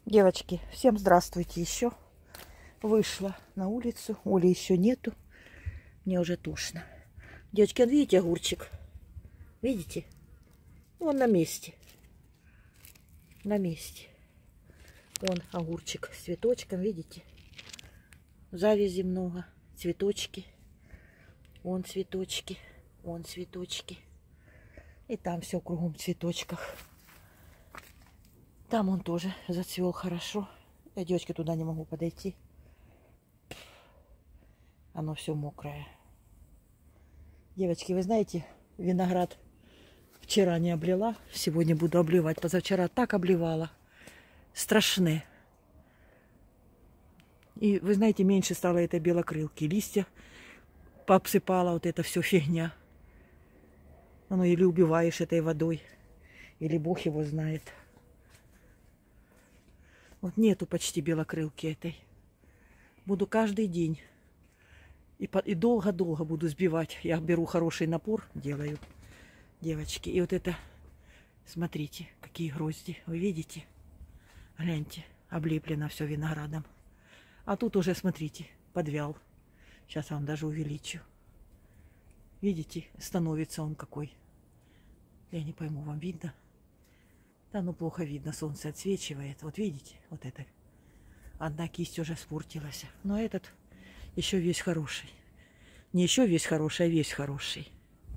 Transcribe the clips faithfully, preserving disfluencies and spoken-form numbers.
Девочки, всем здравствуйте еще. Вышла на улицу. Оли еще нету. Мне уже тошно. Девочки, вот видите огурчик? Видите? Он на месте. На месте. Вон огурчик с цветочком, видите? Завязи много. Цветочки. Вон цветочки. Вон цветочки. И там все кругом в цветочках. Там он тоже зацвел хорошо. Я, девочки, туда не могу подойти. Оно все мокрое. Девочки, вы знаете, виноград вчера не облила. Сегодня буду обливать. Позавчера так обливала. Страшные. И вы знаете, меньше стало этой белокрылки. Листья пообсыпала, вот это все фигня. Оно или убиваешь этой водой, или Бог его знает. Вот нету почти белокрылки этой. Буду каждый день. И долго-долго буду сбивать. Я беру хороший напор, делаю, девочки. И вот это, смотрите, какие грозди. Вы видите? Гляньте, облеплено все виноградом. А тут уже, смотрите, подвял. Сейчас я вам даже увеличу. Видите, становится он какой. Я не пойму, вам видно? Да, ну плохо видно, солнце отсвечивает. Вот видите, вот это. Одна кисть уже спортилась. Но этот еще весь хороший. Не еще весь хороший, а весь хороший.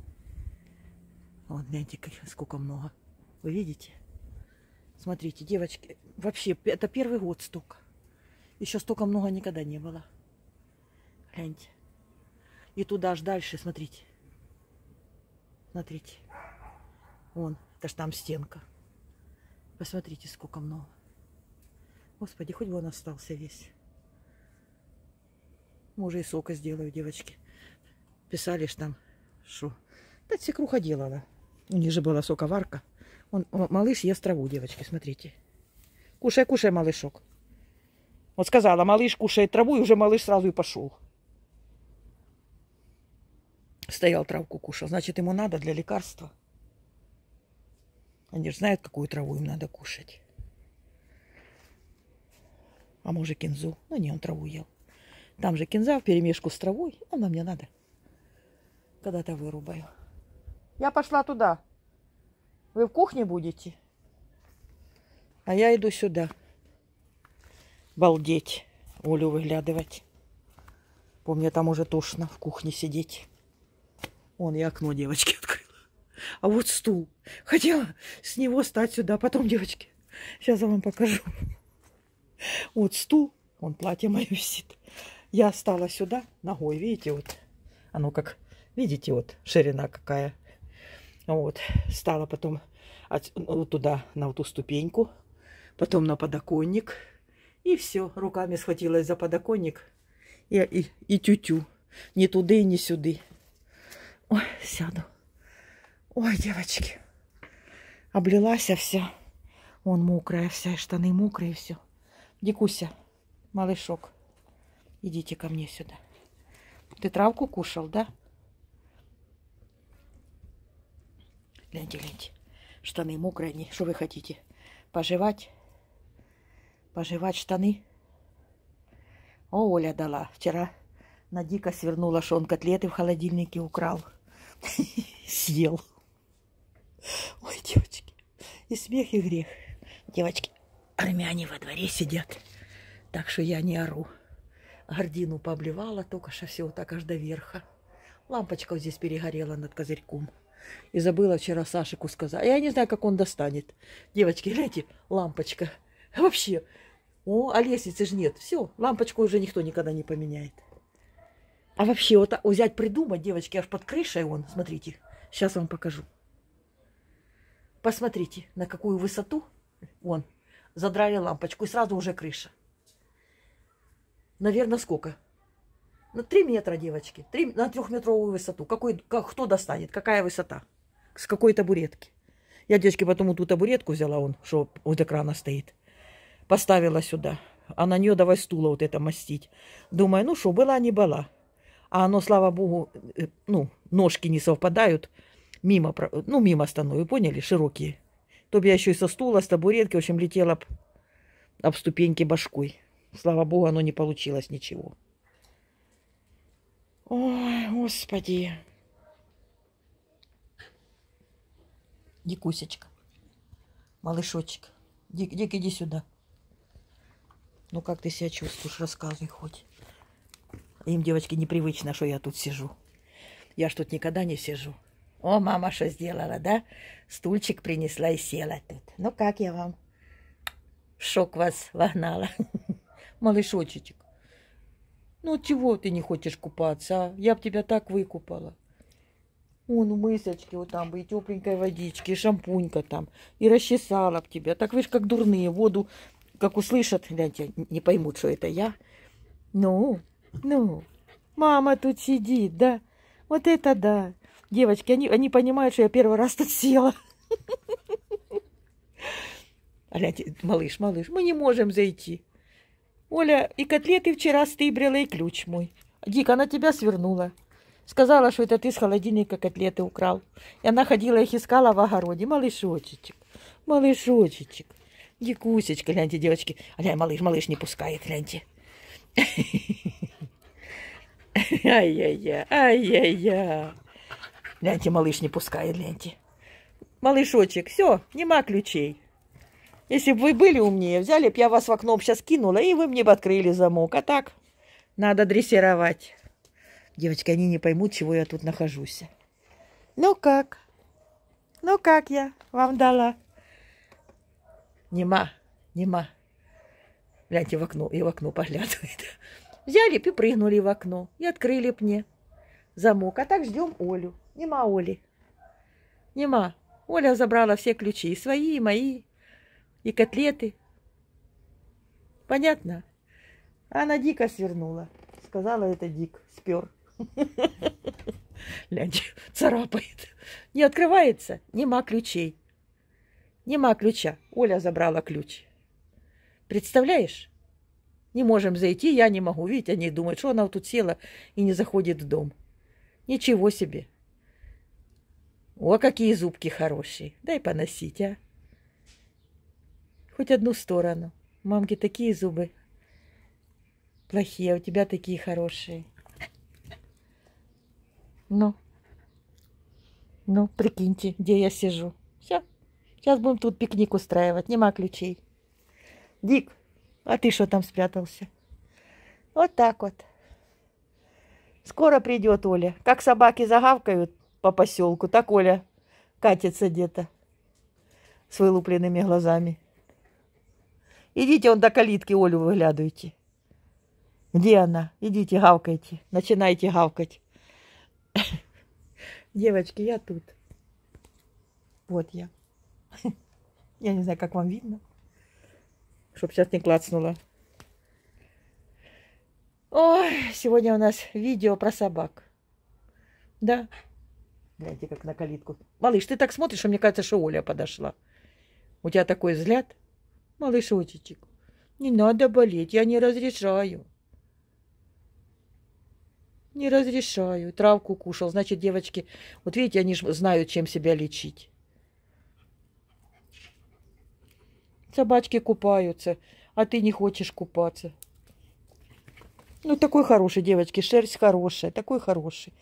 Вот, гляньте, сколько много. Вы видите? Смотрите, девочки, вообще, это первый год столько. Еще столько много никогда не было. Гляньте. И туда ж дальше, смотрите. Смотрите. Вон, это ж там стенка. Посмотрите, сколько много. Господи, хоть бы он остался весь. Может, и сока сделаю, девочки. Писали ж там, что... Да, свекруха делала. У них же была соковарка. Он, малыш ест траву, девочки, смотрите. Кушай, кушай, малышок. Вот сказала, малыш кушает траву, и уже малыш сразу и пошел. Стоял, травку кушал. Значит, ему надо для лекарства. Они же знают, какую траву им надо кушать. А может, кинзу. Ну, не, он траву ел. Там же кинза в перемешку с травой. Она мне надо. Когда-то вырубаю. Я пошла туда. Вы в кухне будете? А я иду сюда. Балдеть. Олю выглядывать. Помню, там уже тошно в кухне сидеть. Вон я окно, девочки, открыла. А вот стул. Хотела с него стать сюда. Потом, девочки, сейчас я вам покажу. Вот стул. Вон платье мое висит. Я стала сюда ногой. Видите, вот. Оно как, видите, вот ширина какая. Вот. Стала потом от, вот туда, на вот ту ступеньку. Потом на подоконник. И все. Руками схватилась за подоконник. И, и, и тю-тю. Ни туды, ни сюды. Ой, сяду. Ой, девочки. Облилась вся. Вон мокрая вся, и штаны мокрые, все. Дикуся, малышок, идите ко мне сюда. Ты травку кушал, да? Гляньте, гляньте. Штаны мокрые они. Что вы хотите? Пожевать? Пожевать штаны? О, Оля дала. Вчера на дико свернула, что он котлеты в холодильнике украл. Съел. Ой, девочки. И смех, и грех. Девочки, армяне во дворе сидят. Так что я не ору. Гордину пообливала, только что все так аж до верха. Лампочка вот здесь перегорела над козырьком. И забыла вчера Сашику сказать. Я не знаю, как он достанет. Девочки, гляньте, лампочка. Вообще. О, а лестницы же нет. Все, лампочку уже никто никогда не поменяет. А вообще, вот так взять, придумать, девочки, аж под крышей вон, смотрите. Сейчас вам покажу. Посмотрите, на какую высоту. Вон, задрали лампочку, и сразу уже крыша. Наверное, сколько? На три метра, девочки. три, на трехметровую высоту. Какой, как, кто достанет? Какая высота? С какой табуретки? Я, девочки, потом вот ту табуретку взяла, он, что от экрана стоит. Поставила сюда. А на нее давай стула вот это мастить. Думаю, ну что, была не была. А оно, слава богу, ну, ножки не совпадают. Мимо, ну, мимо становы, поняли, широкие. То бы я еще и со стула, с табуретки, в общем, летела б об ступеньки башкой. Слава богу, оно не получилось ничего. Ой, господи. Дикусечка. Малышочек. Дик, Дик, иди сюда. Ну, как ты себя чувствуешь? Рассказывай хоть. Им, девочки, непривычно, что я тут сижу. Я ж тут никогда не сижу. О, мама что сделала, да? Стульчик принесла и села тут. Ну, как я вам? В шок вас вогнала. Малышочек. Ну, чего ты не хочешь купаться, а? Я б тебя так выкупала. Вон у мысочки вот там бы и тепленькой водички, и шампунька там. И расчесала б тебя. Так вы ж как дурные. Воду, как услышат, гляньте, не поймут, что это я. Ну, ну, мама тут сидит, да? Вот это да. Девочки, они, они понимают, что я первый раз тут села. Гляньте, малыш, малыш, мы не можем зайти. Оля, и котлеты вчера стыбрила, и ключ мой. Дик, она тебя свернула. Сказала, что это ты с холодильника котлеты украл. И она ходила их искала в огороде. Малышочек, малышочек. Дикусечка, гляньте, девочки. Глянь, малыш, малыш не пускает, гляньте. Ай-яй-яй, ай-яй-яй. Гляньте, малыш не пускает, гляньте. Малышочек, все, нема ключей. Если бы вы были умнее, взяли б я вас в окно сейчас кинула, и вы мне бы открыли замок. А так, надо дрессировать. Девочки, они не поймут, чего я тут нахожусь. Ну как? Ну как я вам дала? Нема, нема. Гляньте в окно, и в окно поглядывает. Взяли б и прыгнули в окно, и открыли б мне замок. А так ждем Олю. Нема Оли. Нема. Оля забрала все ключи, и свои, и мои. И котлеты. Понятно? Она Дика свернула. Сказала, это Дик. Спер. Гляньте, царапает. Не открывается. Нема ключей. Нема ключа. Оля забрала ключ. Представляешь? Не можем зайти, я не могу. Видите, они думают, что она вот тут села и не заходит в дом. Ничего себе. О, какие зубки хорошие. Дай поносить, а. Хоть одну сторону. Мамки такие зубы плохие, а у тебя такие хорошие. Ну, ну, прикиньте, где я сижу. Все, сейчас будем тут пикник устраивать, нема ключей. Дик, а ты что там спрятался? Вот так вот. Скоро придет Оля. Как собаки загавкают по поселку, так Оля катится где-то с вылупленными глазами. Идите, он до калитки Олю выглядывайте. Где она? Идите, гавкайте. Начинайте гавкать. Девочки, я тут. Вот я. Я не знаю, как вам видно. Чтоб сейчас не клацнуло. Ой, сегодня у нас видео про собак. Да. Гляньте, как на калитку. Малыш, ты так смотришь, что мне кажется, что Оля подошла. У тебя такой взгляд. Малышочек, не надо болеть, я не разрешаю. Не разрешаю. Травку кушал. Значит, девочки, вот видите, они же знают, чем себя лечить. Собачки купаются, а ты не хочешь купаться. Ну, такой хороший, девочки, шерсть хорошая, такой хороший.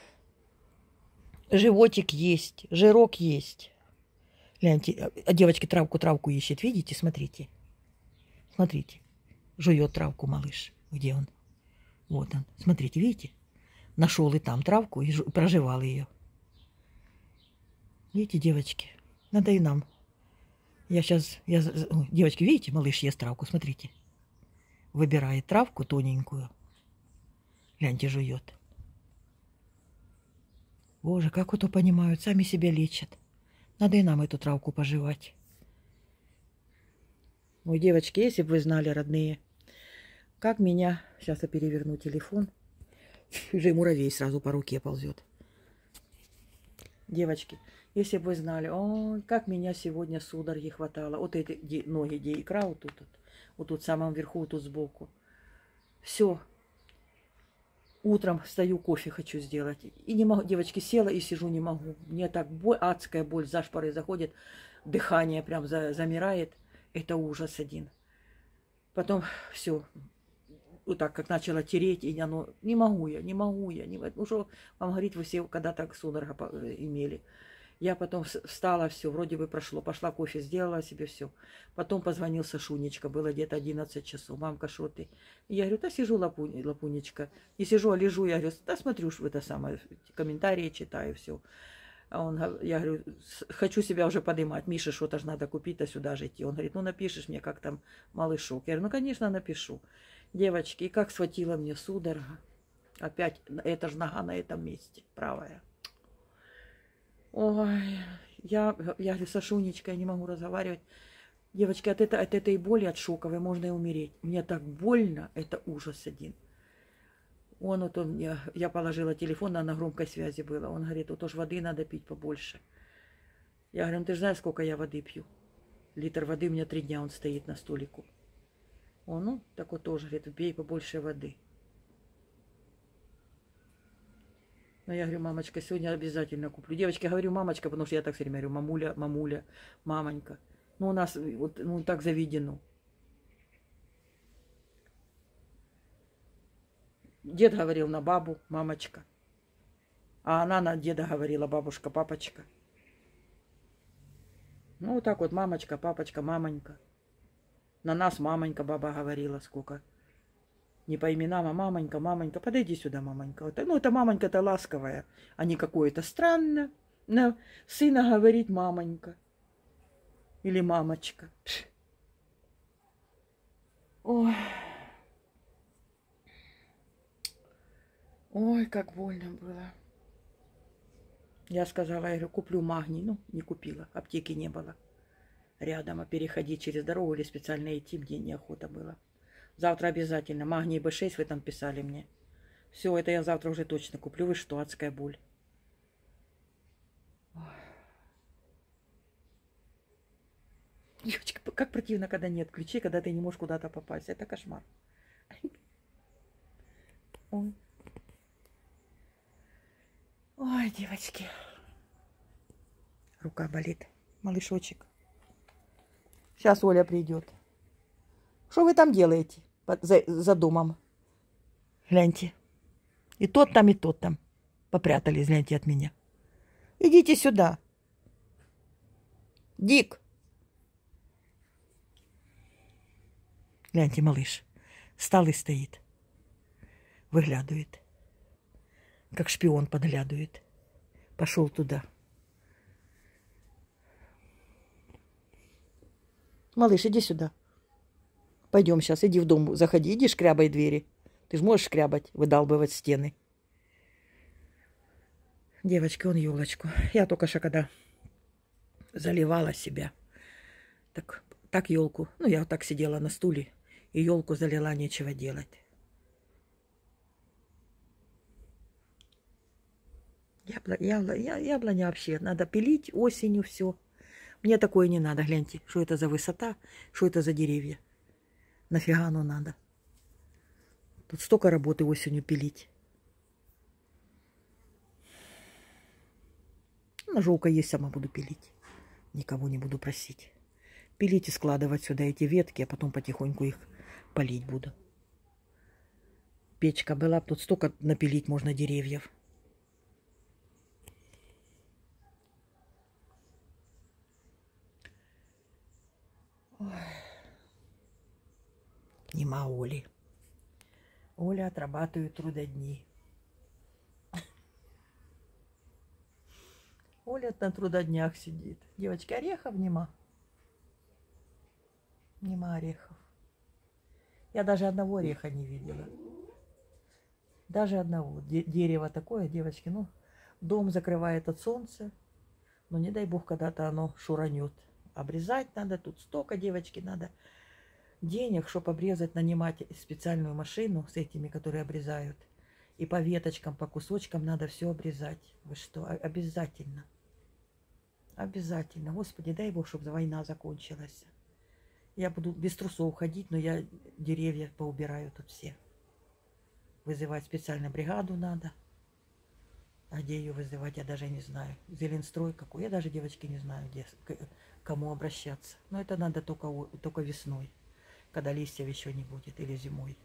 Животик есть, жирок есть. Гляньте, а девочки травку, травку ищет. Видите, смотрите. Смотрите. Жует травку малыш. Где он? Вот он. Смотрите, видите? Нашел и там травку и прожевал ее. Видите, девочки? Надо и нам. Я сейчас... Я... Девочки, видите, малыш ест травку. Смотрите. Выбирает травку тоненькую. Гляньте, жует. Боже, как это понимают. Сами себя лечат. Надо и нам эту травку пожевать. Ой, девочки, если бы вы знали, родные, как меня... Сейчас я переверну телефон. Уже и муравей сразу по руке ползет. Девочки, если бы вы знали, ой, как меня сегодня судороги хватало. Вот эти ноги, где икра, вот тут, вот, вот тут в самом верху, вот тут сбоку. Все. Утром встаю, кофе хочу сделать. И не могу, девочки, села и сижу, не могу. Мне так боль, адская боль, зашпоры заходит, дыхание прям за, замирает. Это ужас один. Потом все, вот так как начала тереть, и оно, не могу я, не могу я, не могу. Ну что вам говорить, вы все когда-то судорога имели. Я потом встала, все, вроде бы прошло, пошла кофе сделала себе, все. Потом позвонил Сашунечка, было где-то одиннадцать часов. Мамка, что ты? Я говорю, да сижу, лапунь, лапунечка. Не сижу, а лежу. Я говорю, да смотрю, что это самое, комментарии читаю, все. А он, я говорю, хочу себя уже поднимать. Мише что-то же надо купить, а сюда же идти. Он говорит, ну напишешь мне, как там малышок. Я говорю, ну конечно напишу. Девочки, и как схватила мне судорога. Опять, это же нога на этом месте, правая. Ой, я, я говорю, Сашунечка, я не могу разговаривать. Девочки, от, это, от этой боли, от шоковой можно и умереть. Мне так больно, это ужас один. Он вот он, я, я положила телефон, она на громкой связи была. Он говорит, вот уж воды надо пить побольше. Я говорю, ну ты же знаешь, сколько я воды пью. Литр воды у меня три дня, он стоит на столику. Он, ну, так вот тоже, говорит, пей побольше воды. Но я говорю, мамочка, сегодня обязательно куплю. Девочки, говорю, мамочка, потому что я так все время говорю, мамуля, мамуля, мамонька. Ну, у нас вот ну, так заведено. Дед говорил на бабу, мамочка. А она на деда говорила, бабушка, папочка. Ну, вот так вот, мамочка, папочка, мамонька. На нас мамонька баба говорила сколько. Не по именам, а мамонька, мамонька. Подойди сюда, мамонька. Вот, ну, это мамонька-то ласковая, а не какое-то странное. На сына говорит мамонька. Или мамочка. Пш. Ой. Ой, как больно было. Я сказала, я говорю, куплю магний. Ну, не купила. Аптеки не было рядом. А переходить через дорогу или специально идти, мне неохота было. Завтра обязательно. Магний бэ шесть вы там писали мне. Все, это я завтра уже точно куплю. Вы что, адская боль. Девочка, как противно, когда нет ключей, когда ты не можешь куда-то попасть. Это кошмар. Ой. Ой, девочки. Рука болит. Малышочек. Сейчас Оля придет. Что вы там делаете за, за домом? Гляньте. И тот там, и тот там. Попрятались, гляньте, от меня. Идите сюда. Дик. Гляньте, малыш. Встал и стоит. Выглядывает. Как шпион подглядывает. Пошел туда. Малыш, иди сюда. Пойдем сейчас, иди в дом, заходи, иди шкрябай двери. Ты же можешь шкрябать, выдалбывать стены. Девочки, он елочку. Я только что когда заливала себя, так, так елку, ну я вот так сидела на стуле и елку залила, нечего делать. Ябло, ябло, я, яблоня вообще надо пилить осенью все. Мне такое не надо, гляньте, что это за высота, что это за деревья. Нафига оно надо? Тут столько работы осенью пилить. Ножовка есть, сама буду пилить. Никого не буду просить. Пилить и складывать сюда эти ветки, а потом потихоньку их полить буду. Печка была, тут столько напилить можно деревьев. Ой. Нема Оли. Оля отрабатывает трудодни. Оля на трудоднях сидит. Девочки, орехов нема. Нема орехов. Я даже одного ореха не видела. Даже одного. Дерево такое, девочки, ну, дом закрывает от солнца. Но не дай бог, когда-то оно шуранет. Обрезать надо, тут столько, девочки, надо денег, чтобы обрезать, нанимать специальную машину с этими, которые обрезают. И по веточкам, по кусочкам надо все обрезать. Вы что, обязательно. Обязательно. Господи, дай бог, чтобы война закончилась. Я буду без трусов ходить, но я деревья поубираю тут все. Вызывать специально бригаду надо. А где ее вызывать, я даже не знаю. Зеленстрой какой. Я даже, девочки, не знаю, где, к кому обращаться. Но это надо только, только весной. когда листьев еще не будет, или зимой.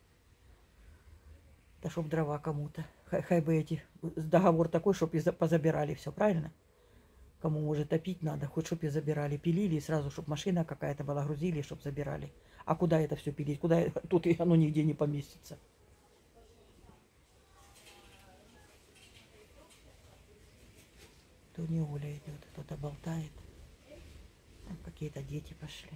Да чтоб дрова кому-то. Хай, хай бы эти, договор такой, чтоб и позабирали все, правильно? Кому, может, топить надо, хоть чтоб и забирали. Пилили и сразу, чтоб машина какая-то была, грузили, чтоб забирали. А куда это все пилить? Куда тут и оно нигде не поместится? То не Оля идет, кто-то болтает. Какие-то дети пошли.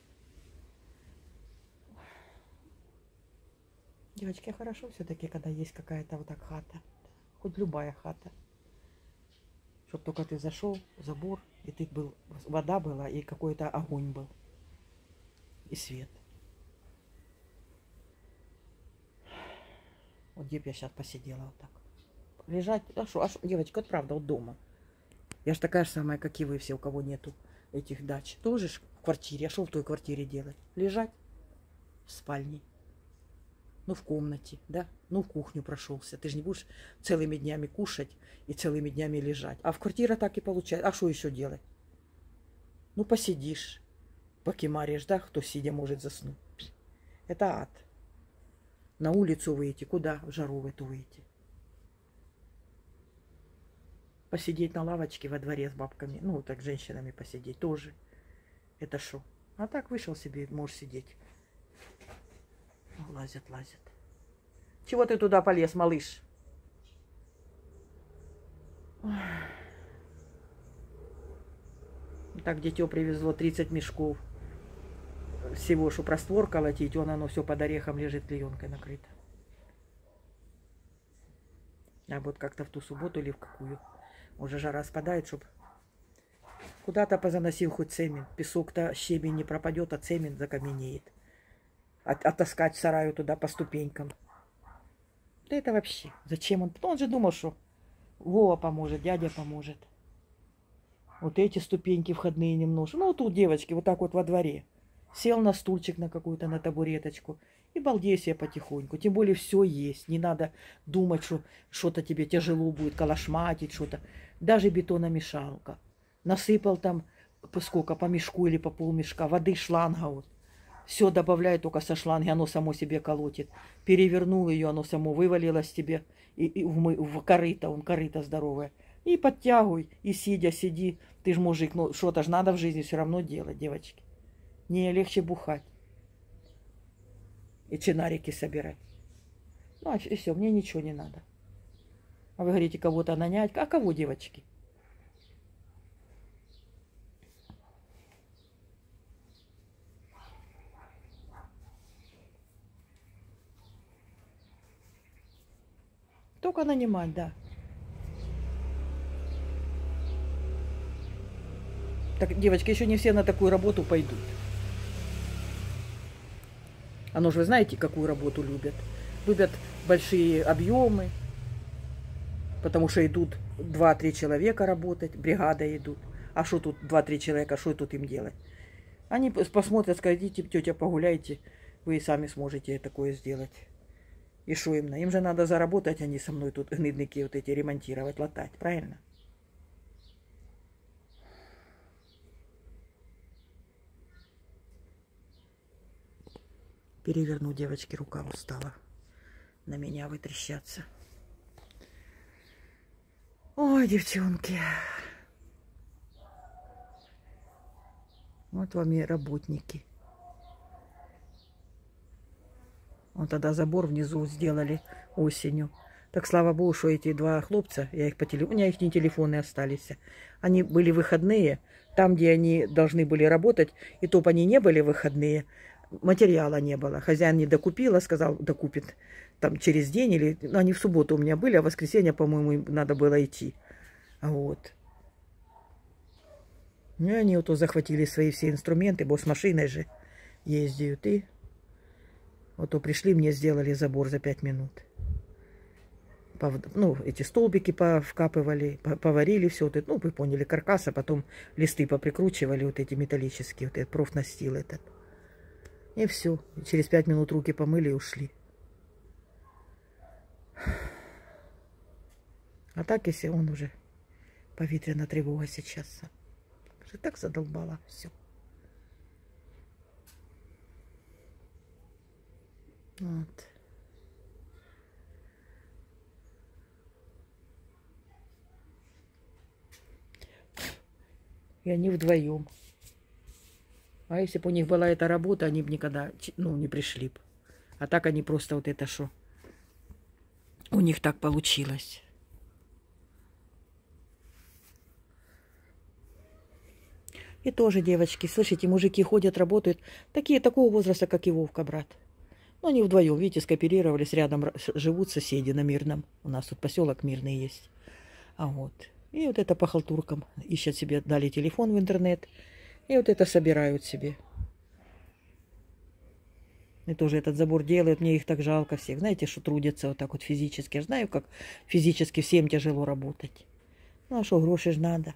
Девочки, хорошо все-таки, когда есть какая-то вот так хата. Хоть любая хата. Чтоб только ты зашел, забор, и ты был, вода была, и какой-то огонь был. И свет. Вот где б я сейчас посидела вот так. Лежать. А что, а шо, девочка, вот правда, вот дома. Я ж такая же самая, как и вы все, у кого нету этих дач. Тоже ж в квартире. А что в той квартире делать? Лежать в спальне. Ну, в комнате, да? Ну, в кухню прошелся. Ты же не будешь целыми днями кушать и целыми днями лежать. А в квартире так и получается. А что еще делать? Ну, посидишь, покемаришь, да? Кто сидя может заснуть. Это ад. На улицу выйти. Куда в жару в эту выйти? Посидеть на лавочке во дворе с бабками. Ну, так с женщинами посидеть тоже. Это что? А так вышел себе, можешь сидеть. Лазят, лазят. Чего ты туда полез, малыш? Так дитё привезло тридцать мешков. Всего, что раствор колотить, он оно все под орехом лежит, клеенкой накрыто. А вот как-то в ту субботу или в какую. Уже жара спадает, чтоб куда-то позаносил хоть цемент. Песок-то, щебень не пропадет, а цемент закаменеет. От, оттаскать в сараю туда по ступенькам. Да это вообще. Зачем он? Он же думал, что Вова поможет, дядя поможет. Вот эти ступеньки входные немножко. Ну, вот тут девочки, вот так вот во дворе. Сел на стульчик на какую-то, на табуреточку. И балдей себе потихоньку. Тем более все есть. Не надо думать, что что-то тебе тяжело будет, калашматить что-то. Даже бетономешалка. Насыпал там сколько, по мешку или по полмешка. Воды шланга вот. Все добавляет только со шланги, оно само себе колотит. Перевернул ее, оно само вывалилось тебе и, и в, в корыто, он корыто здоровое. И подтягивай, и сидя, сиди. Ты ж мужик, ну что-то ж надо в жизни все равно делать, девочки. Не легче бухать. И чинарики собирать. Ну, а и все, мне ничего не надо. А вы говорите, кого-то нанять. А кого, девочки? Только нанимать, да. Так, девочки, еще не все на такую работу пойдут. Оно же, вы знаете, какую работу любят? Любят большие объемы, потому что идут два-три человека работать, бригада идут. А что тут два-три человека, что тут им делать? Они посмотрят, скажут, идите, тетя, погуляйте, вы и сами сможете такое сделать. И что им? Им же надо заработать, они со мной тут гнидники вот эти ремонтировать, латать, правильно? Переверну, девочки, рука устала на меня вытрещаться. Ой, девчонки. Вот вам и работники. Вот тогда забор внизу сделали осенью. Так слава богу, что эти два хлопца, я их по телефону, у меня их не телефоны остались. Они были выходные, там, где они должны были работать, и то они не были выходные, материала не было. Хозяин не докупила, сказал, докупит там через день, или ну, они в субботу у меня были, а в воскресенье, по-моему, им надо было идти. Вот. Ну, и они вот захватили свои все инструменты, бо с машиной же ездят, и вот то пришли, мне сделали забор за пять минут. Ну, эти столбики повкапывали, поварили все. Вот это, ну, вы поняли, каркас, а потом листы поприкручивали, вот эти металлические, вот этот профнастил этот. И все. Через пять минут руки помыли и ушли. А так, если он уже повітряна тревога сейчас. Так задолбала все. Вот. И они вдвоем. А если бы у них была эта работа, они бы никогда, ну, не пришли бы. А так они просто вот это что. У них так получилось. И тоже, девочки, слышите, мужики ходят, работают. Такие, такого возраста, как и Вовка, брат. Ну, они вдвоем, видите, скооперировались, рядом живут соседи на Мирном. У нас тут поселок Мирный есть. А вот. И вот это по халтуркам ищут себе, дали телефон в интернет. И вот это собирают себе. И тоже этот забор делают. Мне их так жалко всех. Знаете, что трудятся вот так вот физически. Я знаю, как физически всем тяжело работать. Ну, а что, гроши ж надо.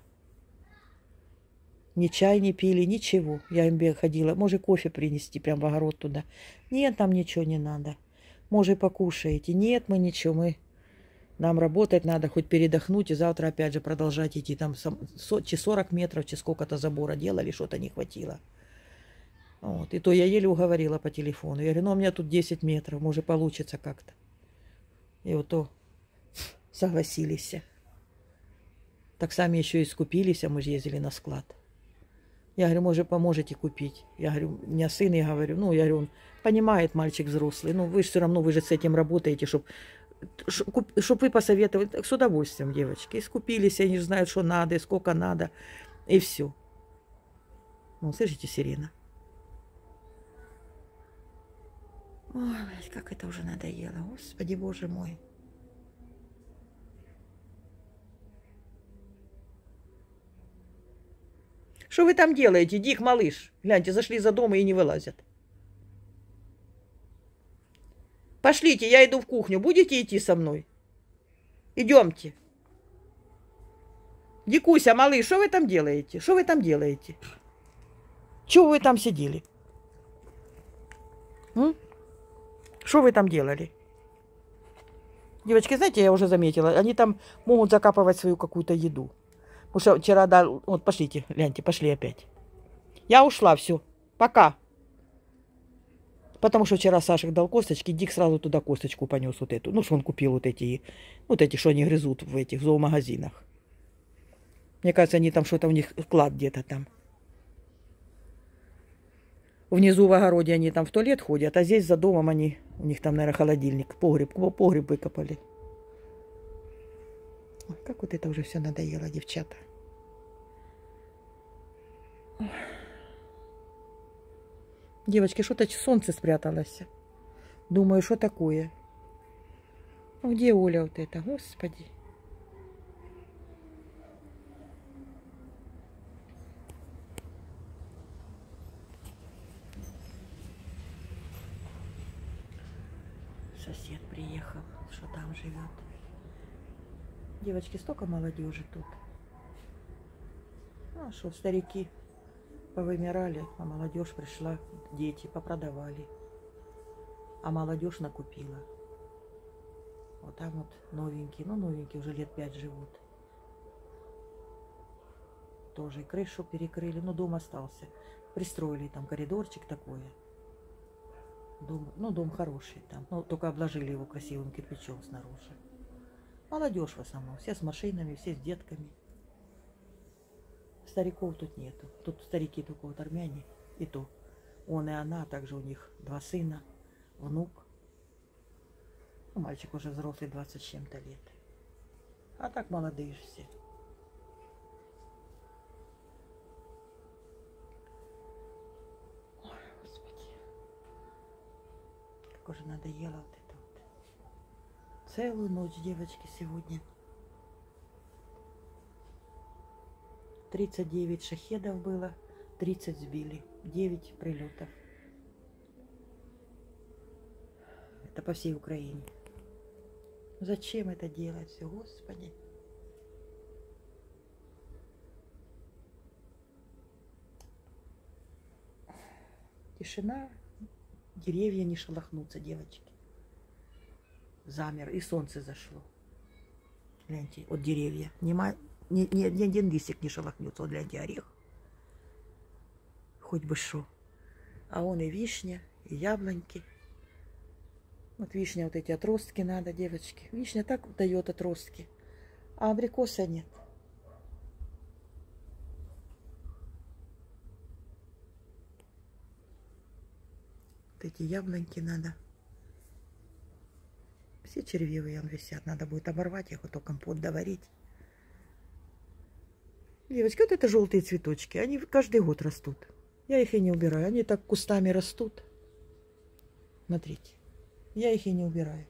Ни чай не пили, ничего. Я им ходила. Может, кофе принести прям в огород туда. Нет, нам ничего не надо. Может, покушаете. Нет, мы ничего. Мы... Нам работать надо, хоть передохнуть. И завтра опять же продолжать идти. Там чи сорок метров, чи сколько-то забора делали, что-то не хватило. Вот. И то я еле уговорила по телефону. Я говорю, ну у меня тут десять метров, может получится как-то. И вот то согласились. Так сами еще и скупились, а мы же ездили на склад. Я говорю, может, поможете купить? Я говорю, у меня сын, я говорю, ну, я говорю, он понимает, мальчик взрослый. Ну, вы же все равно, вы же с этим работаете, чтобы чтоб вы посоветовали. С удовольствием, девочки. И скупились, они же знают, что надо, и сколько надо. И все. Ну, слышите, сирена? Ой, как это уже надоело. Господи, боже мой. Что вы там делаете, Дик, малыш? Гляньте, зашли за дом и не вылазят. Пошлите, я иду в кухню. Будете идти со мной? Идемте. Дикуся, малыш, что вы там делаете? Что вы там делаете? Чего вы там сидели? М? Что вы там делали? Девочки, знаете, я уже заметила, они там могут закапывать свою какую-то еду. Потому что вчера дал... Вот, пошлите, гляньте, пошли опять. Я ушла, все. Пока. Потому что вчера Сашек дал косточки, Дик сразу туда косточку понес вот эту. Ну, что он купил вот эти, вот эти, что они грызут в этих зоомагазинах. Мне кажется, они там что-то у них клад где-то там. Внизу в огороде они там в туалет ходят, а здесь за домом они, у них там, наверное, холодильник, погреб, погреб выкопали. Ой, как вот это уже все надоело, девчата. Ой. Девочки, что-то солнце спряталось. Думаю, что такое? Ну, где Оля вот это? Господи. Сосед приехал, что там живет. Девочки, столько молодежи тут. А что, старики повымирали, а молодежь пришла, дети попродавали. А молодежь накупила. Вот там вот новенькие, ну новенькие уже лет пять живут. Тоже крышу перекрыли, но дом остался. Пристроили там коридорчик такой. Дом, ну, дом хороший там, но только обложили его красивым кирпичом снаружи. Молодежь в основном, все с машинами, все с детками. Стариков тут нету. Тут старики только вот армяне, и то. Он и она, также у них два сына, внук. Ну, мальчик уже взрослый, двадцать с чем-то лет. А так молодые же все. Ой, Господи. Как уже надоело вот это вот. Целую ночь, девочки, сегодня. тридцать девять шахедов было, тридцать сбили, девять прилетов. Это по всей Украине. Зачем это делать все, Господи? Тишина, деревья не шелохнутся, девочки. Замер, и солнце зашло. Гляньте, вот деревья. Нема, ни, ни, ни один листик не шелохнется. Вот гляньте, орех. Хоть бы шо. А он и вишня, и яблоньки. Вот вишня, вот эти отростки надо, девочки. Вишня так дает отростки, а абрикоса нет. Вот эти яблоньки надо. Все червивые висят. Надо будет оборвать их, а то компот доварить. Девочки, вот это желтые цветочки. Они каждый год растут. Я их и не убираю. Они так кустами растут. Смотрите. Я их и не убираю.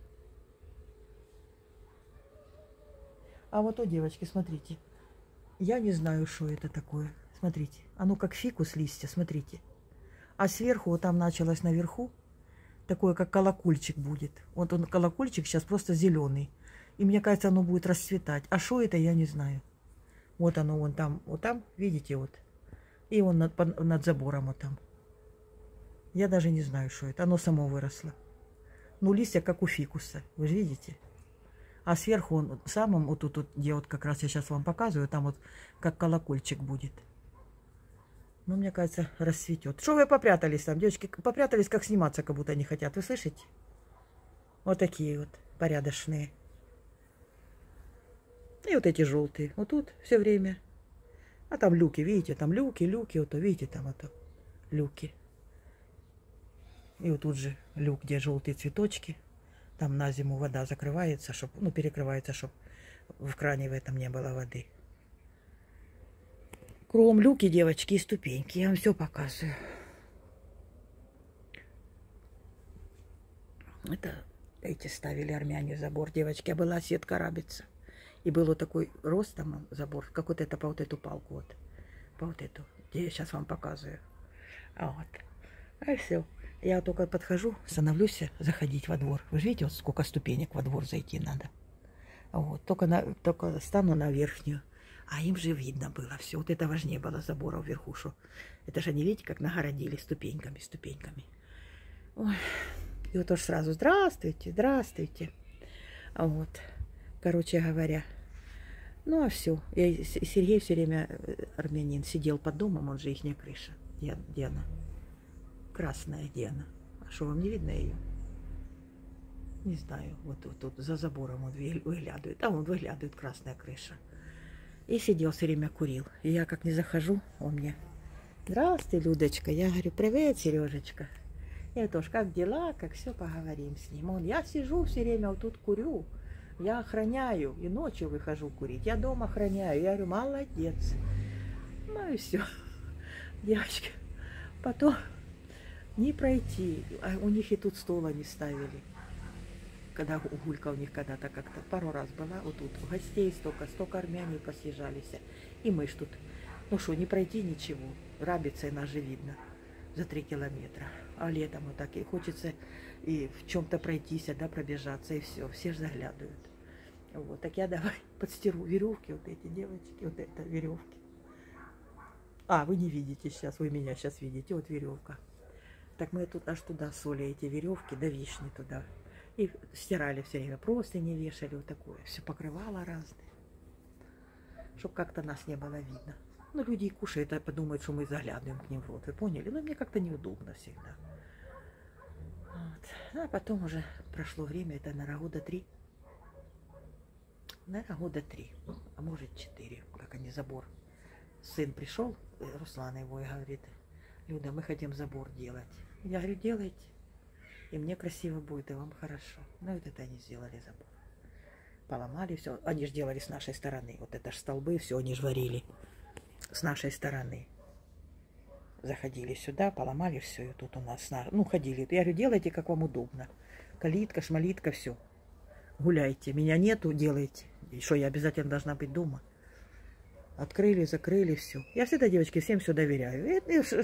А вот, о, девочки, смотрите. Я не знаю, что это такое. Смотрите. Оно как фикус листья, смотрите. А сверху, вот там началось наверху, такое, как колокольчик будет. Вот он, колокольчик сейчас просто зеленый. И мне кажется, оно будет расцветать. А что это, я не знаю. Вот оно, вон там, вот там, видите, вот. И он над, над забором вот там. Я даже не знаю, что это. Оно само выросло. Ну, листья, как у фикуса. Вы же видите? А сверху он самым, вот тут, вот, где вот как раз я сейчас вам показываю, там вот как колокольчик будет. Ну, мне кажется, расцветет. Что вы попрятались там, девочки? Попрятались, как сниматься, как будто не хотят. Вы слышите? Вот такие вот порядочные. И вот эти желтые. Вот тут все время. А там люки, видите? Там люки, люки. Вот, видите, там это люки. И вот тут же люк, где желтые цветочки. Там на зиму вода закрывается, чтоб, ну, перекрывается, чтобы в кране в этом не было воды. Кругом люки, девочки, и ступеньки. Я вам все показываю. Это эти ставили армяне забор, девочки. А была сетка рабица. И был вот такой рост там забор, как вот это по вот эту палку, вот. По вот эту. Я сейчас вам показываю. А вот. А все. Я только подхожу, становлюсь заходить во двор. Вы же видите, вот сколько ступенек во двор зайти надо. Вот. Только, на, только стану на верхнюю. А им же видно было все. Вот это важнее было забора вверху. Шо. Это же они, видите, как нагородили ступеньками, ступеньками. Ой. И вот тоже сразу здравствуйте, здравствуйте. А вот. Короче говоря. Ну, а все. Я, Сергей все время, армянин, сидел под домом, он же ихняя крыша. Диана. Красная Диана. А что, вам не видно ее? Не знаю. Вот тут вот, вот, за забором он выглядывает. А он выглядывает, красная крыша. И сидел все время, курил. И я как не захожу, он мне: здравствуй, Людочка. Я говорю: привет, Сережечка. Я тоже: как дела, как все, поговорим с ним. Он: я сижу все время, вот тут курю. Я охраняю. И ночью выхожу курить. Я дома охраняю. Я говорю: молодец. Ну и все. Девочки. Потом не пройти. А у них и тут стола не ставили. Когда Гулька у них когда-то как-то пару раз была, вот тут гостей столько, столько армяне посъезжались. И мы ж тут, ну что, не пройти ничего. Рабицей нас же видно за три километра. А летом вот так и хочется и в чем-то пройтись, да, пробежаться, и все. Все же заглядывают. Вот, так я давай подстиру веревки, вот эти девочки, вот это веревки. А, вы не видите сейчас, вы меня сейчас видите, вот веревка. Так мы тут аж туда соли эти веревки, да вишни туда. И стирали все время, просто не вешали, вот такое. Все покрывало разное. Чтоб как-то нас не было видно. Ну, люди и кушают, а подумают, что мы заглядываем к ним в рот. Вы поняли? Ну, мне как-то неудобно всегда. Вот. Ну, а потом уже прошло время, это, наверное, года три. Наверное, года три, а может четыре, как они забор. Сын пришел, Руслан его, и говорит: Люда, мы хотим забор делать. Я говорю: делайте. И мне красиво будет, и вам хорошо. Ну, вот это они сделали забор. Поломали все. Они же делали с нашей стороны. Вот это ж столбы, все они ж варили с нашей стороны. Заходили сюда, поломали все. И тут у нас, ну, ходили. Я говорю: делайте, как вам удобно. Калитка, шмалитка, все. Гуляйте. Меня нету, делайте. И что, я обязательно должна быть дома? Открыли, закрыли, все. Я всегда, девочки, всем все доверяю.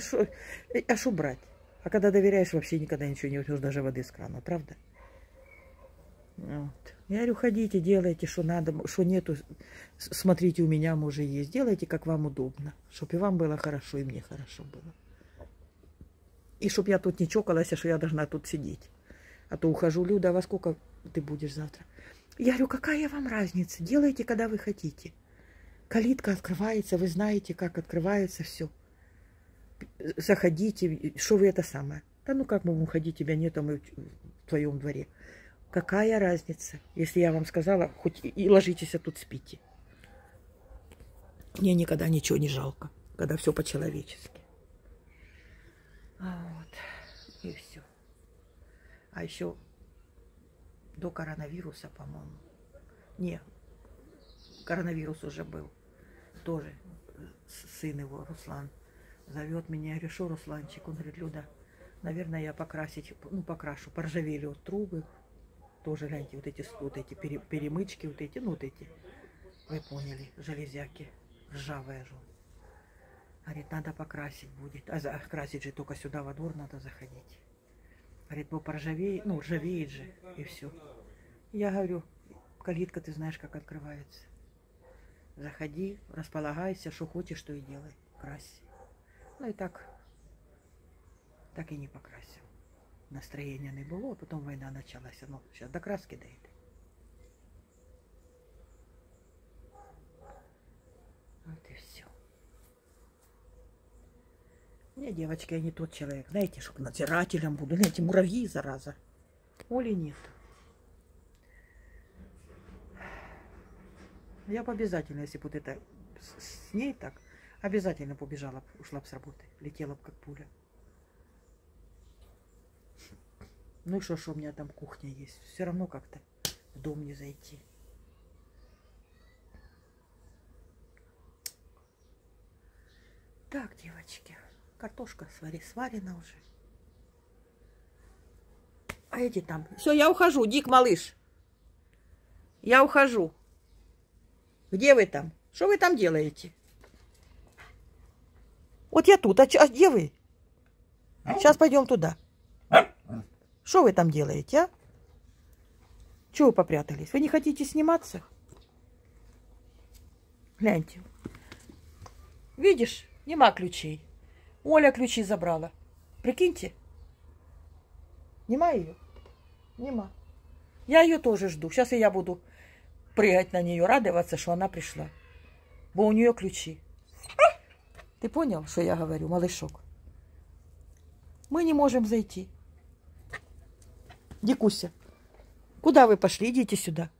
А что брать? А когда доверяешь, вообще никогда ничего не возьмешь, даже воды с крана, правда? Вот. Я говорю: ходите, делайте, что надо, что нету, смотрите, у меня может есть. Делайте, как вам удобно, чтобы и вам было хорошо, и мне хорошо было. И чтобы я тут не чокалась, а что я должна тут сидеть. А то ухожу: Люда, а во сколько ты будешь завтра? Я говорю: какая вам разница? Делайте, когда вы хотите. Калитка открывается, вы знаете, как открывается все. Заходите, что вы это самое. Да ну как мы будем ходить, тебя нет, а мы твоем дворе. Какая разница, если я вам сказала, хоть и ложитесь, а тут спите. Мне никогда ничего не жалко, когда все по-человечески. А вот, и все. А еще до коронавируса, по-моему. Не, коронавирус уже был. Тоже сын его, Руслан, зовет меня. Я говорю, что, Русланчик? Он говорит, Люда, наверное, я покрасить, ну, покрашу. Поржавели вот трубы. Тоже, гляньте, вот эти, вот эти перемычки, вот эти, ну, вот эти. Вы поняли, железяки. Ржавая же. Говорит, надо покрасить будет. А за, красить же только сюда во двор надо заходить. Говорит, бо поржавеет, ну, ржавеет же, и все. Я говорю, калитка, ты знаешь, как открывается. Заходи, располагайся, что хочешь, что и делай. Крась. Ну и так, так и не покрасил. Настроения не было, а потом война началась. Ну, сейчас до краски дойдет. Вот и все. Не, девочки, я не тот человек. Знаете, чтобы надзирателем буду. Знаете, муравьи, зараза. Оли нет. Я бы обязательно, если бы вот это с, с ней так, обязательно побежала, ушла бы с работы. Летела бы как пуля. Ну и что, что у меня там кухня есть. Все равно как-то в дом не зайти. Так, девочки, картошка свари, сварена уже. А эти там... Все, я ухожу, Дик, малыш. Я ухожу. Где вы там? Что вы там делаете? Вот я тут. А, а где вы? Сейчас пойдем туда. Что вы там делаете, а? Чего вы попрятались? Вы не хотите сниматься? Гляньте. Видишь? Нема ключей. Оля ключи забрала. Прикиньте. Нема ее? Нема. Я ее тоже жду. Сейчас и я буду прыгать на нее, радоваться, что она пришла. Бо у нее ключи. Ты понял, что я говорю, малышок? Мы не можем зайти. Дикуся, куда вы пошли? Идите сюда.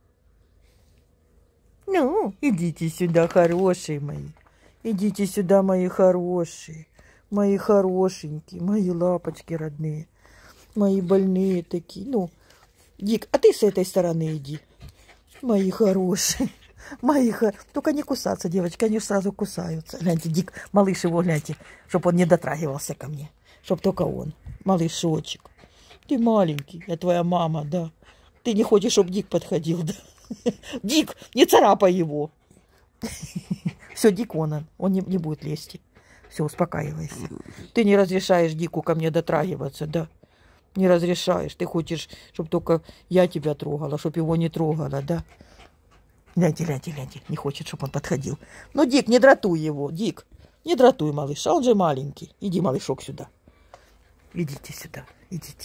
Ну, идите сюда, хорошие мои. Идите сюда, мои хорошие. Мои хорошенькие, мои лапочки родные. Мои больные такие. Ну, Дик, а ты с этой стороны иди. Мои хорошие. Мои хор... Только не кусаться, девочки, они сразу кусаются. Гляньте, Дик, малыш его, гляньте, чтобы он не дотрагивался ко мне. Чтоб только он, малышочек. Ты маленький, я твоя мама, да. Ты не хочешь, чтобы Дик подходил, да? Дик, не царапай его. Все, Дик, он, он не, не будет лезть. Все, успокаивайся. Ты не разрешаешь Дику ко мне дотрагиваться, да? Не разрешаешь. Ты хочешь, чтобы только я тебя трогала, чтобы его не трогала, да? Гляньте, гляньте, гляньте. Не хочет, чтобы он подходил. Ну, Дик, не дратуй его, Дик. Не дратуй, малыш, а он же маленький. Иди, малышок, сюда. Идите сюда, идите.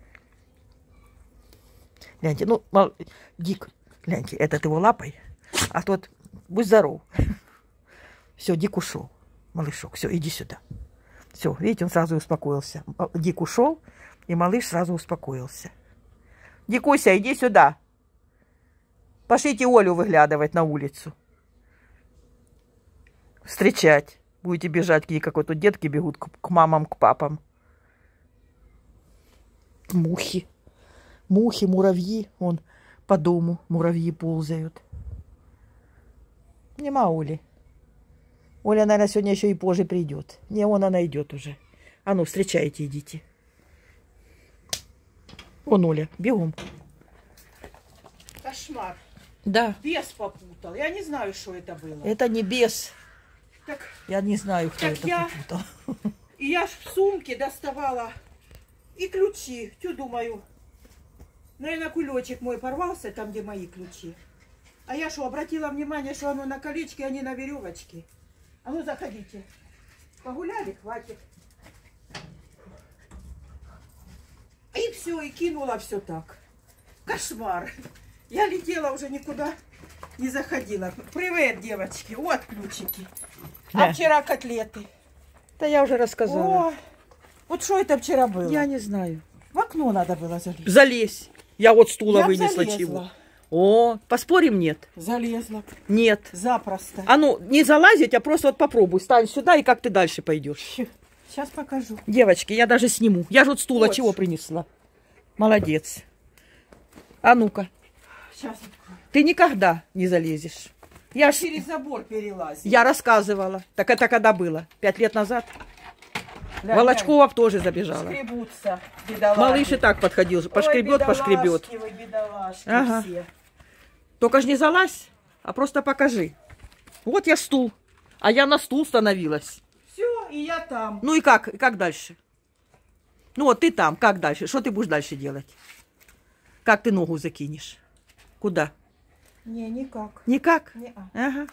Гляньте, ну, мал... Дик, гляньте, этот его лапой, а тот, будь здоров. Все, Дик ушел, малышок, все, иди сюда. Все, видите, он сразу успокоился. Дик ушел, и малыш сразу успокоился. Дикуся, иди сюда. Пошлите Олю выглядывать на улицу. Встречать. Будете бежать, где какой-то детки бегут к, к мамам, к папам. Мухи. Мухи, муравьи. Вон по дому муравьи ползают. Нема Оли. Оля, наверное, сегодня еще и позже придет. Не, он она идет уже. А ну, встречайте, идите. Вон Оля, бегом. Кошмар. Да. Бес попутал. Я не знаю, что это было. Это не бес. Так, Я не знаю, кто так это я... попутал. И я ж в сумке доставала и ключи. Тю, думаю, наверное, кулечек мой порвался, там, где мои ключи. А я что, обратила внимание, что оно на колечке, а не на веревочке. А ну, заходите. Погуляли, хватит. И все, и кинула все так. Кошмар. Я летела, уже никуда не заходила. Привет, девочки. Вот ключики. Да. А вчера котлеты. Да я уже рассказала. О, вот что это вчера было? Я не знаю. В окно надо было залезть. Залезь. Я вот стула Я б вынесла залезла. чего. О, поспорим, нет? Залезла. Нет. Запросто. А ну, не залазить, а просто вот попробуй. Стань сюда, и как ты дальше пойдешь. Сейчас покажу. Девочки, я даже сниму. Я же вот стула Вот. чего принесла. Молодец. А ну-ка. Сейчас открою. Ты никогда не залезешь. Я, ж- Через забор перелазить. я рассказывала. Так это когда было? Пять лет назад? Глянь, Волочкова б тоже глянь. забежала. Скребутся, бедолаги. Малыш и так подходил. Пошкребет, Ой, пошкребет. бедолашки вы, бедолашки Ага. все. Только ж не залазь, а просто покажи. Вот я стул. А я на стул становилась. Все, и я там. Ну и как? И как дальше? Ну вот ты там, как дальше? Что ты будешь дальше делать? Как ты ногу закинешь? Куда? Не, никак. Никак? Не-а. Ага.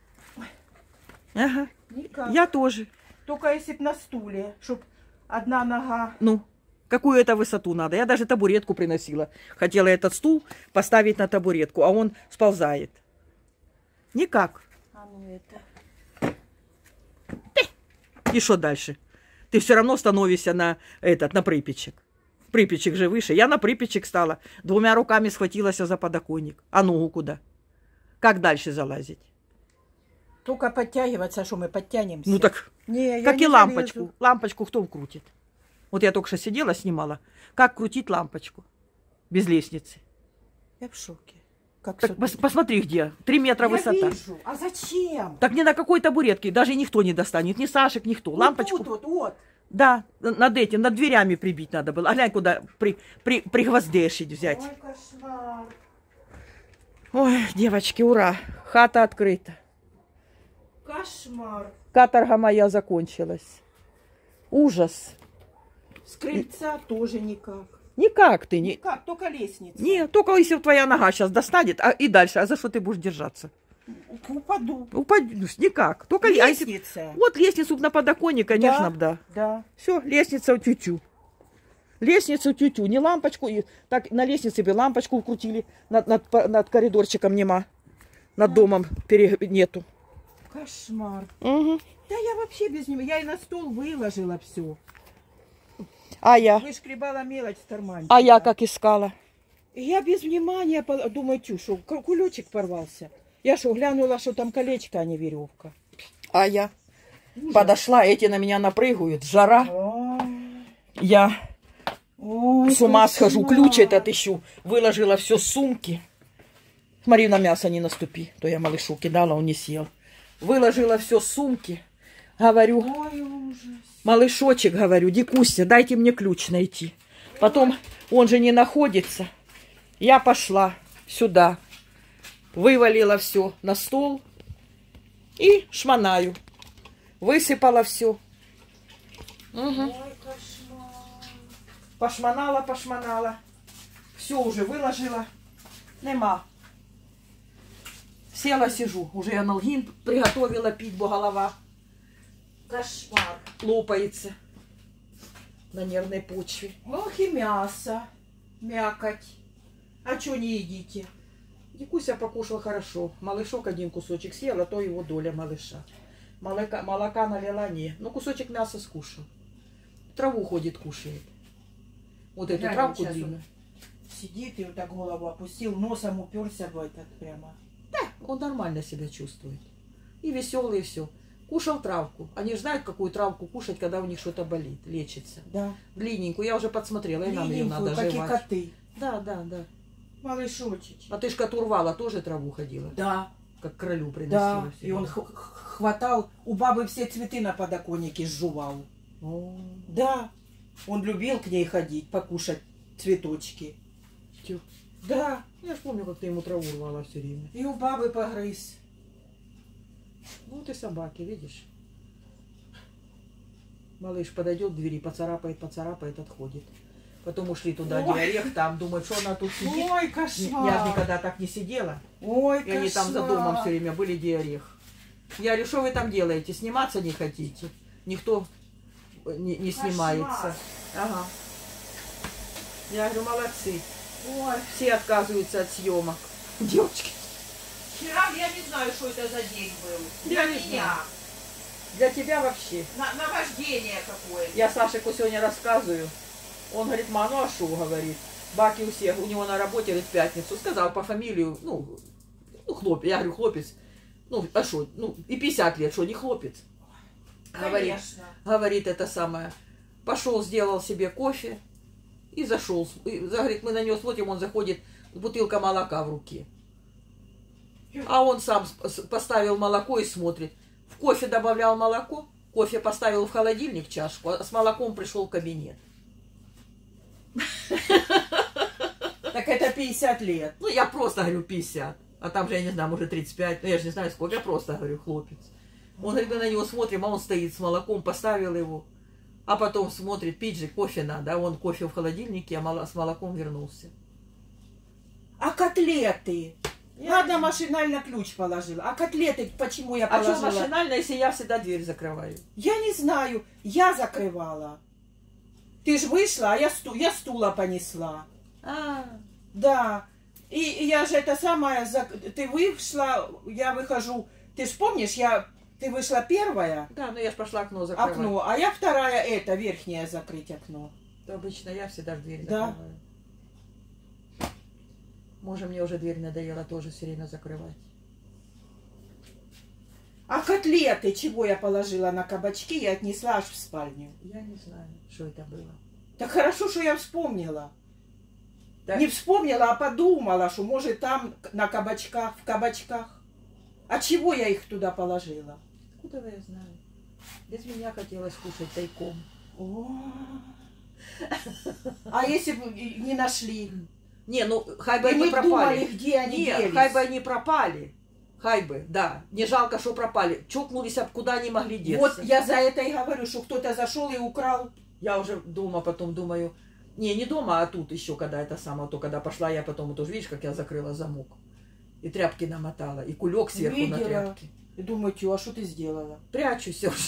Ага. Никак. Я тоже. Только если б на стуле, чтоб одна нога. Ну, какую это высоту надо? Я даже табуретку приносила. Хотела этот стул поставить на табуретку, а он сползает. Никак. А ну это. И что дальше? Ты все равно становишься на этот, на припечек. Припечек же выше. Я на припечек стала. Двумя руками схватилась за подоконник. А ногу куда? Как дальше залазить? Только подтягиваться, что мы подтянемся. Ну так, Не, я как не и лампочку. залезу. Лампочку кто крутит? Вот я только что сидела, снимала. Как крутить лампочку? Без лестницы. Я в шоке. Как Так всё пос- тут. посмотри, где. Три метра Я высота. вижу. А зачем? Так ни на какой табуретке даже никто не достанет. Ни Сашек, никто. Лампочку. Вот тут вот, вот. Да, над этим, над дверями прибить надо было. А глянь, куда при, при, пригвоздешить взять. Ой, кошмар. Ой, девочки, ура. Хата открыта. Кошмар. Каторга моя закончилась. Ужас. С крыльца тоже никак. Никак ты не... Никак, только лестница. Не, только если твоя нога сейчас достанет, а и дальше, а за что ты будешь держаться? Упаду. Упадешь, никак. Только а если- Лестница. Вот лестницу б на подоконник, конечно, б, да. Да. Все, лестница тю-тю. Лестницу тю-тю, не лампочку. И так на лестнице бы лампочку укрутили, над, над, по- над коридорчиком нема. Над домом пере... нету. Кошмар. Мгм. Да я вообще без него. Я и на стол выложила все. А я? Вышкребала мелочь в кармане. А я как искала? И я без внимания пол- думаю, тю, что ку- кулечек порвался. Я что, глянула, что там колечко, а не веревка. А я? Подошла, эти на меня напрыгают. Жара. Я Ой, с ума схожу. кошмар. Ключ этот ищу. Выложила все сумки. Смотри, на мясо не наступи. То я малышу кидала, он не съел. Выложила все сумки. Говорю, Ой, ужас. малышочек, говорю, Дикуся, дайте мне ключ найти. Потом он же не находится. Я пошла сюда. Вывалила все на стол. И шмонаю. Высыпала все. Ой, кошмар. Пошмонала, пошмонала. Все уже выложила. Нема. Села, сижу. Уже аналгин приготовила пить, бо голова Кошмар. лопается на нервной почве. Ох и мясо. Мякоть. А что не едите? Дикуся покушала хорошо. Малышок один кусочек съела, то его доля малыша. Молока, молока налила не. Ну, кусочек мяса скушал. Траву ходит, кушает. Вот эту Глянь, травку сейчас длинную. Сидит и вот так голову опустил, носом уперся в этот прямо. Он нормально себя чувствует. И веселый, и все. Кушал травку. Они же знают, какую травку кушать, когда у них что-то болит, лечится. Да. Длинненькую. Я уже подсмотрела, и нам ее Длинненькую, надо как и жевать. коты. Да, да, да. Малышочек. А ты ж коту рвала, тоже траву ходила? Да, Как к кролю приносила. да. всегда. И он х- х- хватал, у бабы все цветы на подоконнике сжувал. О, Да. Он любил к ней ходить, покушать цветочки. тю. Да. Я ж помню, как ты ему траву рвала все время. И у бабы погрыз. Ну, ты собаки, видишь? Малыш подойдет к двери, поцарапает, поцарапает, отходит. Потом ушли туда, Ой. где орех, там, думают, что она тут сидит. Ой, Н- кошмар. Я ж никогда так не сидела. Ой, И кошмар. они там за домом все время были, где орех. Я говорю, что вы там делаете? Сниматься не хотите? Никто не, не Кошмар. снимается. Ага. Я говорю, молодцы. Ой. Все отказываются от съемок. Девочки, Вчера я не знаю, что это за день был. Я Для не меня. для тебя вообще. На, наваждение какое-то. Я Сашику сегодня рассказываю. Он говорит, ма, ну а что, говорит, баки у всех, у него на работе, говорит, в пятницу, сказал по фамилию, ну, ну хлопец, я говорю, хлопец, ну, а что, ну, и пятьдесят лет, что, не хлопец? Говорит, говорит это самое, пошел, сделал себе кофе и зашел, и, говорит, мы на него смотрим, он заходит, бутылка молока в руке. А он сам поставил молоко и смотрит. В кофе добавлял молоко, кофе поставил в холодильник чашку, а с молоком пришел в кабинет. Так это пятьдесят лет. Ну, я просто говорю пятьдесят. А там же, я не знаю, может тридцать пять. Ну, я же не знаю сколько. Я просто говорю, хлопец. Он говорит, мы на него смотрим, а он стоит с молоком, поставил его. А потом смотрит, пить же кофе надо. А он кофе в холодильнике, а с молоком вернулся. А котлеты? Я... Ладно, машинально ключ положила. А котлеты почему я положила? А что машинально, если я всегда дверь закрываю? Я не знаю. Я закрывала. Ты ж вышла, а я, сту... я стула понесла. А, да. И, и я же это самое... Ты вышла, я выхожу. Ты ж помнишь, я... Ты вышла первая? Да, но я ж пошла окно закрывать. Окно. А я вторая, это, верхнее закрыть окно. То обычно я всегда дверь да. закрываю. Может, мне уже дверь надоело тоже все время закрывать. А котлеты, чего я положила на кабачки, я отнесла аж в спальню. Я не знаю, что это было. Так хорошо, что я вспомнила. Так. Не вспомнила, а подумала, что может там на кабачках, в кабачках. А чего я их туда положила? Откуда я знаю? Без меня хотелось кушать тайком. А если бы не нашли? Не, ну хай бы они мы пропали. Думали, где они не, делись. Хай бы они пропали. Хай бы, да. Не жалко, что пропали. Чокнулись, об куда они могли деться. Вот я за это и говорю, что кто-то зашел и украл. Я уже дома потом думаю, не, не дома, а тут еще, когда это самое, то когда пошла, я потом, тоже видишь, как я закрыла замок. И тряпки намотала, и кулек сверху Видела. на тряпке. И думаю, тю, а что ты сделала? Прячусь уже.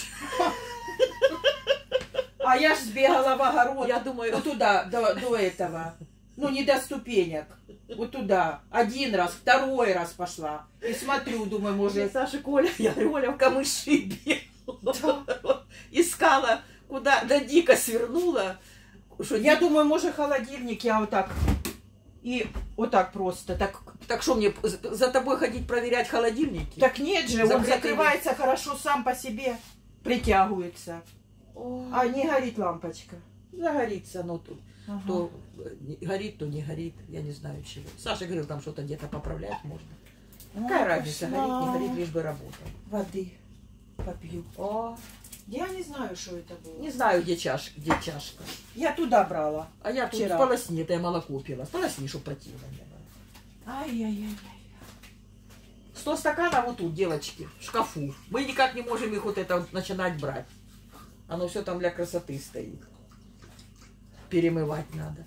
А я ж сбегала в огород. Я думаю, вот туда, до, до этого. Ну, не до ступенек. Вот туда. Один раз, второй раз пошла. И смотрю, думаю, может... Саша, Коля, я говорю, Оля в камыши бегала. Искала, куда, да дико свернула. Что я не... думаю, может, холодильник я вот так... И вот так просто. Так, так что мне, за тобой ходить проверять холодильники? Так нет же, Закрытый. Он закрывается хорошо сам по себе. Притягивается. О. А не горит лампочка. Загорится, но тут. Ага. То горит, то не горит. Я не знаю чего. Саша говорил, там что-то где-то поправлять можно. О, какая разница, горит, не горит, лишь бы работал. Воды попью. О. Я не знаю, что это было. Не знаю, где чашка. Где чашка. Я туда брала. А я тут вчера. в полосне, это я молоко пила. В полосне, чтобы противно не было. Ай-яй-яй-яй. Сто стаканов вот тут, девочки, в шкафу. Мы никак не можем их вот это вот начинать брать. Оно все там для красоты стоит. Перемывать надо.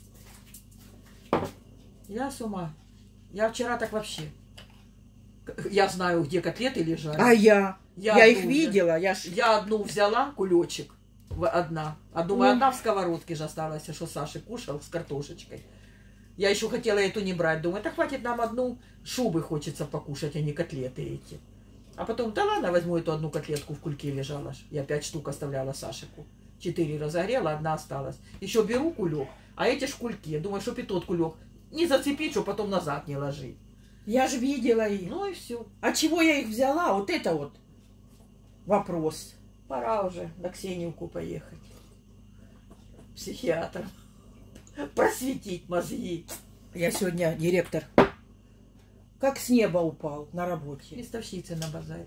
Я с ума. Я вчера так вообще. Я знаю, где котлеты лежали. А я? Я, я их видела. Я, ж... я одну взяла, кулечек, одна. А думаю, mm. одна в сковородке же осталась, что Саша кушал с картошечкой. Я еще хотела эту не брать. Думаю, так хватит нам одну, шубы хочется покушать, а не котлеты эти. А потом, да ладно, возьму эту одну котлетку, в кульке лежала. Я пять штук оставляла Сашику. Четыре разогрела, одна осталась. Еще беру кулек, а эти ж кульки. Думаю, чтоб и тот кулек не зацепить, чтобы потом назад не ложить. Я же видела их. Ну и все. А чего я их взяла? Вот это вот вопрос. Пора уже на Ксению-ку поехать. Психиатр. Просветить мозги. Я сегодня директор. Как с неба упал на работе. Поставщица на базаре.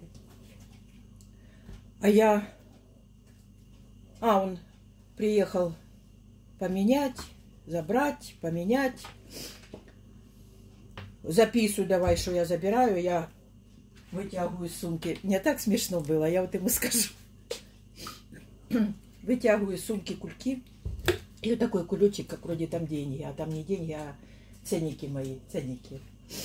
А я... А, он приехал поменять, забрать, поменять. Записываю давай, что я забираю. Я вытягиваю из сумки. Мне так смешно было, я вот ему скажу. Вытягиваю из сумки кульки. И вот такой кулечек, как вроде там деньги. А там не деньги, а ценники мои, ценники.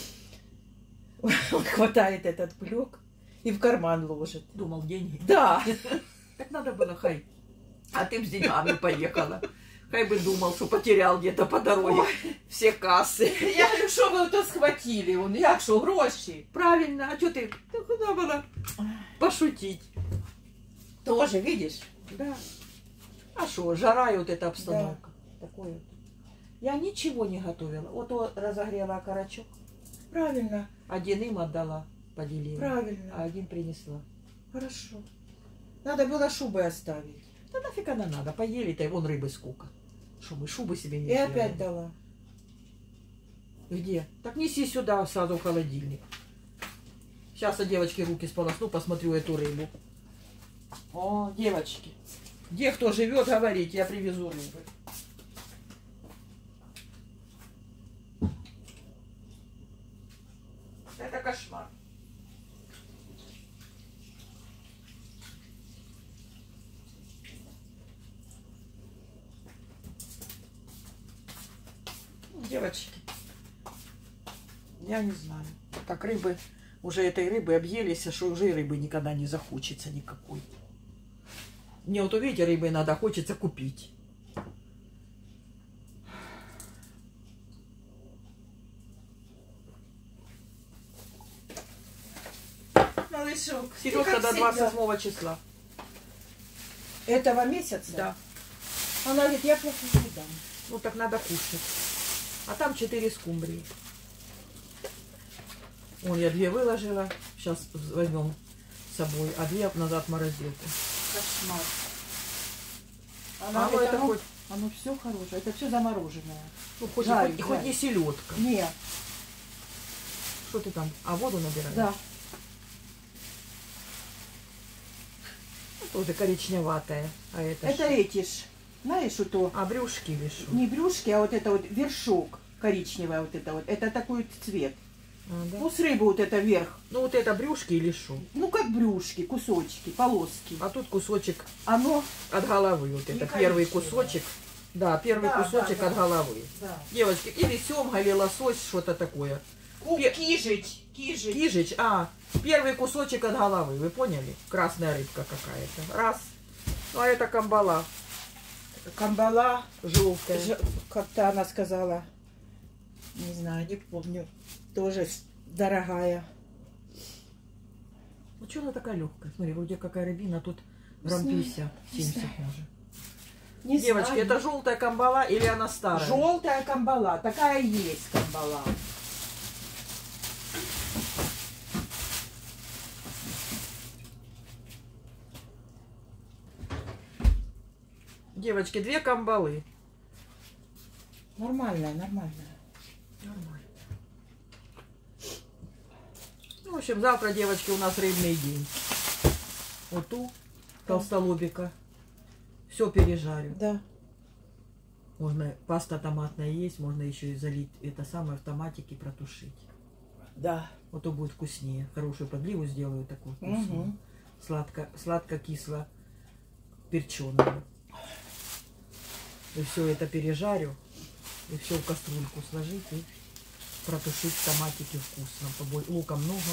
Он хватает этот кулек и в карман ложит. Думал, деньги? Да. Так надо было, хай. А ты с деньгами поехала. Хай бы думал, что потерял где-то по дороге. Ой. Все кассы. Я говорю, что вы то схватили? Он, я что, гроши? Правильно. А что ты? Ты куда было пошутить? Тоже, видишь? Да. А что, жара и вот эта обстановка. такое. Я ничего не готовила. Вот то разогрела окорочок. Правильно. Один им отдала, поделила. Правильно. А один принесла. Хорошо. Надо было шубы оставить. Да нафиг она надо, поели-то, и вон рыбы сколько. Что мы шубы себе не И сделали. опять дала. Где? Так неси сюда сразу в холодильник. Сейчас я девочки руки сполосну, посмотрю эту рыбу. О, девочки. Где кто живет, говорите, я привезу рыбы. Это кошмар. Девочки, я не знаю. Так рыбы, уже этой рыбы объелись, что уже и рыбы никогда не захочется никакой. Мне вот увидите, рыбы надо, хочется купить. Малышок, Сережка до двадцать седьмого числа. Этого месяца? Да. Она говорит, я плохо не дам. Ну так надо кушать. А там четыре скумбрии. Вон я две выложила. Сейчас возьмем с собой. А две назад в морозилку. Кошмар. А Она оно говорит, это оно, хоть, оно все хорошее. Это все замороженное. ну, хоть, Жаль, хоть, хоть жаль. не селедка. Нет. Что ты там? А воду набираешь? Да. Ну, тоже коричневатая. А это, Это что? эти ж, знаешь, что то А брюшки вешу. не брюшки, а вот это вот вершок коричневый вот это вот. Это такой цвет. А, да? Ну, с рыбы вот это верх. Ну вот это брюшки или шо? Ну, как брюшки, кусочки, полоски. А тут кусочек Оно... от головы. Вот Не это первый коричневое. кусочек. Да, первый Да, кусочек да, от да. головы. Да. Девочки, или семга, или лосось, что-то такое. Ку- Пе- Кижить, кижить. Кижич, а, первый кусочек от головы, вы поняли? Красная рыбка какая-то. Раз. Ну, а это камбала Камбала, желтая. ж- как-то она сказала, не знаю, не помню, тоже с- дорогая. Ну, что она такая легкая? Смотри, вроде какая рыбина, а тут грамм знаю, пятьдесят, не семьдесят знаю. может. Не Девочки, знаю. это желтая камбала или она старая? Желтая камбала, такая есть камбала. Девочки, две камбалы. Нормальная, нормальная. Нормально. Ну, в общем, завтра, девочки, у нас рыбный день. Вот ту толстолобика. Все пережарю. Да. Можно, паста томатная есть, можно еще и залить это самое в томатике, протушить. Да. Вот то будет вкуснее. Хорошую подливу сделаю такую вкусную. Угу. Сладко, сладко-кисло перченую. И все это пережарю. И все в кастрюльку сложить и протушить в томатике вкусно. Побой... Лука много.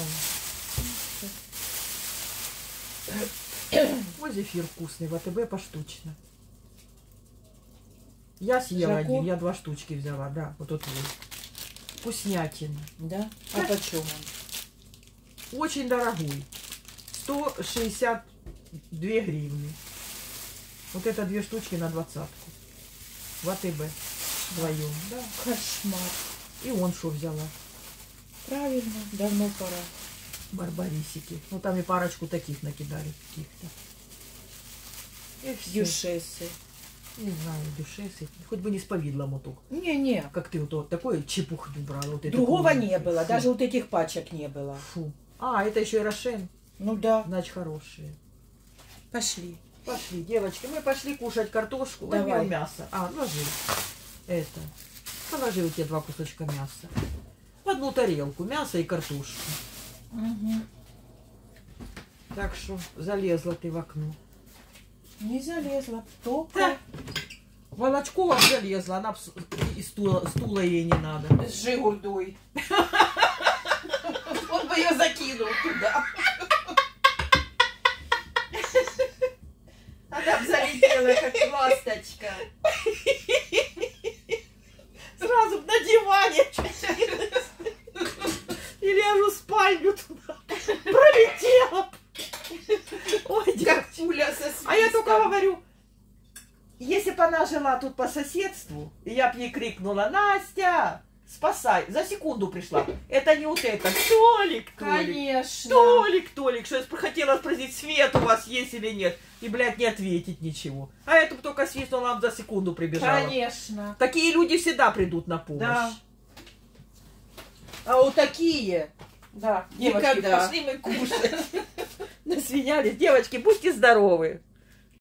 Вот зефир вкусный. В АТБ поштучно. Я съела Жако? один, я два штучки взяла, да, вот тут вот. Вкуснятина. Да? А Да. почем он? Очень дорогой. сто шестьдесят две гривны. Вот это две штучки на двадцатку. В АТБ. Вдвоем. Да. Кошмар. И он что взяла? Правильно, давно пора. Барбарисики. Ну там и парочку таких накидали. Каких-то. И все. Дюшесы. Не знаю, дюшесы. Хоть бы не с повидлом вот так. Не-не. Как ты вот, вот такой чепухню брала. Вот эту Другого курицу. не было, Фу. даже вот этих пачек не было. Фу. А, это еще и Рошен. Ну да. Значит, хорошие. Пошли. Пошли, девочки, мы пошли кушать картошку. Давай. Возьмем мясо. А, ложи. Это. Положи у тебя два кусочка мяса. В одну тарелку. Мясо и картошку. Угу. Так что залезла ты в окно. Не залезла. Только Да. Волочкова залезла. Она б с- и стула, стула ей не надо. с Жигульдой. Он бы ее закинул туда. Она бы залетела, как ласточка. Сразу на диване. Или я же в спальню туда пролетела. Ой, Как пуля со свистом. а я только говорю, Если бы она жила тут по соседству, и я б ей крикнула: Настя, спасай. За секунду пришла. Это не вот это. Толик, Толик. Конечно. Толик, Толик, что я хотела спросить, свет у вас есть или нет. И, блядь, не ответить ничего. А я тут только свистнула, вам за секунду прибежала. Конечно. Такие люди всегда придут на помощь. Да. А вот такие... Да. Девочки, Никогда. пошли мы кушать. Насвинялись. Девочки, будьте здоровы.